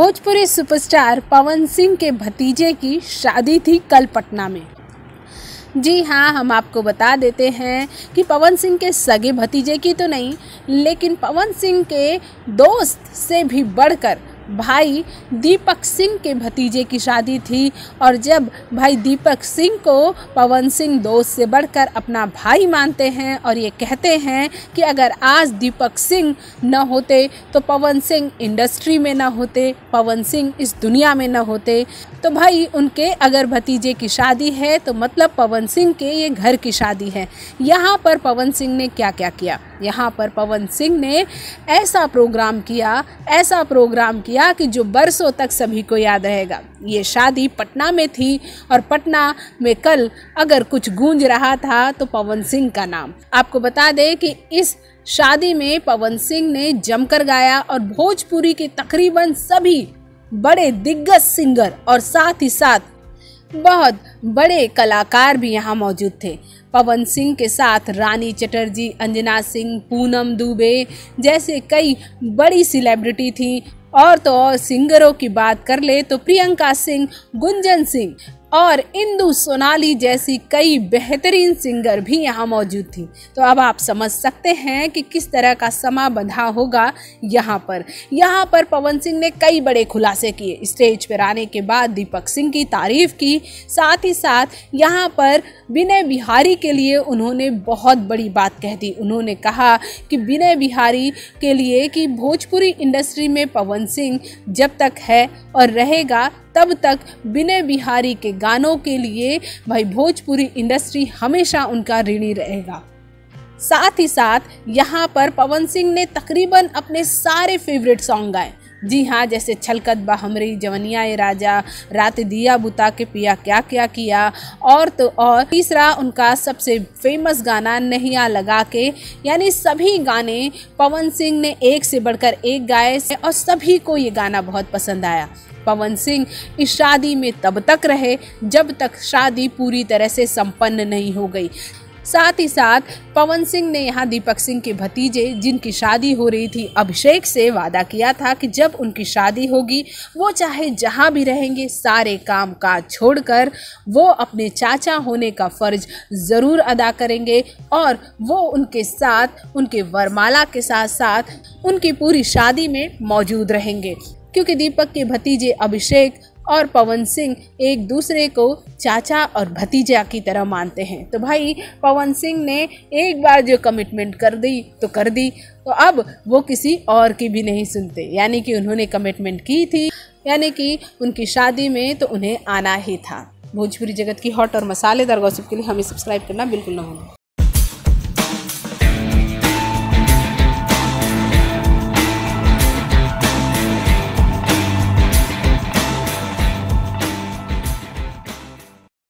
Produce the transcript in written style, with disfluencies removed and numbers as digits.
Bhojpuri superstar Pawan Singh के भतीजे की शादी थी कल पटना में। जी हाँ, हम आपको बता देते हैं कि पवन सिंह के सगे भतीजे की तो नहीं, लेकिन पवन सिंह के दोस्त से भी बढ़कर भाई दीपक सिंह के भतीजे की शादी थी। और जब भाई दीपक सिंह को पवन सिंह दोस्त से बढ़कर अपना भाई मानते हैं और ये कहते हैं कि अगर आज दीपक सिंह न होते तो पवन सिंह इंडस्ट्री में न होते, पवन सिंह इस दुनिया में न होते, तो भाई उनके अगर भतीजे की शादी है तो मतलब पवन सिंह के ये घर की शादी है। यहाँ पर पवन सिंह ने क्या क्या किया? यहाँ पर पवन सिंह ने ऐसा प्रोग्राम किया कि जो बरसों तक सभी को याद रहेगा। ये शादी पटना में थी और पटना में कल अगर कुछ गूंज रहा था तो पवन सिंह का नाम। आपको बता दें कि इस शादी में पवन सिंह ने जमकर गाया और भोजपुरी के तकरीबन सभी बड़े दिग्गज सिंगर और साथ ही साथ बहुत बड़े कलाकार भी यहाँ मौजूद थे। पवन सिंह के साथ रानी चटर्जी, अंजना सिंह, पूनम दुबे जैसे कई बड़ी सेलिब्रिटी थी। और तो और सिंगरों की बात कर ले तो प्रियंका सिंह, गुंजन सिंह और इंदु सोनाली जैसी कई बेहतरीन सिंगर भी यहाँ मौजूद थी। तो अब आप समझ सकते हैं कि किस तरह का समा बंधा होगा यहाँ पर पवन सिंह ने कई बड़े खुलासे किए। स्टेज पर आने के बाद दीपक सिंह की तारीफ की, साथ ही साथ यहाँ पर विनय बिहारी के लिए उन्होंने बहुत बड़ी बात कह दी। उन्होंने कहा कि विनय बिहारी के लिए कि भोजपुरी इंडस्ट्री में पवन सिंह जब तक है और रहेगा तब तक विनय बिहारी के गानों के लिए भाई भोजपुरी इंडस्ट्री हमेशा उनका ऋणी रहेगा। साथ ही साथ यहाँ पर पवन सिंह ने तकरीबन अपने सारे फेवरेट सॉन्ग गाए। जी हाँ, जैसे छलकत बा हमरी, जवनिया ए राजा, रात दिया बुता के पिया क्या क्या किया, और तो और तीसरा उनका सबसे फेमस गाना नैया लगा के। यानी सभी गाने पवन सिंह ने एक से बढ़कर एक गाए और सभी को ये गाना बहुत पसंद आया। पवन सिंह इस शादी में तब तक रहे जब तक शादी पूरी तरह से संपन्न नहीं हो गई। साथ ही साथ पवन सिंह ने यहाँ दीपक सिंह के भतीजे जिनकी शादी हो रही थी अभिषेक से वादा किया था कि जब उनकी शादी होगी वो चाहे जहाँ भी रहेंगे सारे काम काज छोड़कर वो अपने चाचा होने का फर्ज ज़रूर अदा करेंगे और वो उनके साथ, उनके वरमाला के साथ साथ उनकी पूरी शादी में मौजूद रहेंगे। क्योंकि दीपक के भतीजे अभिषेक और पवन सिंह एक दूसरे को चाचा और भतीजा की तरह मानते हैं। तो भाई पवन सिंह ने एक बार जो कमिटमेंट कर दी, तो अब वो किसी और की भी नहीं सुनते। यानी कि उन्होंने कमिटमेंट की थी, यानी कि उनकी शादी में तो उन्हें आना ही था। भोजपुरी जगत की हॉट और मसालेदार गॉसिप के लिए हमें सब्सक्राइब करना बिल्कुल ना भूलें।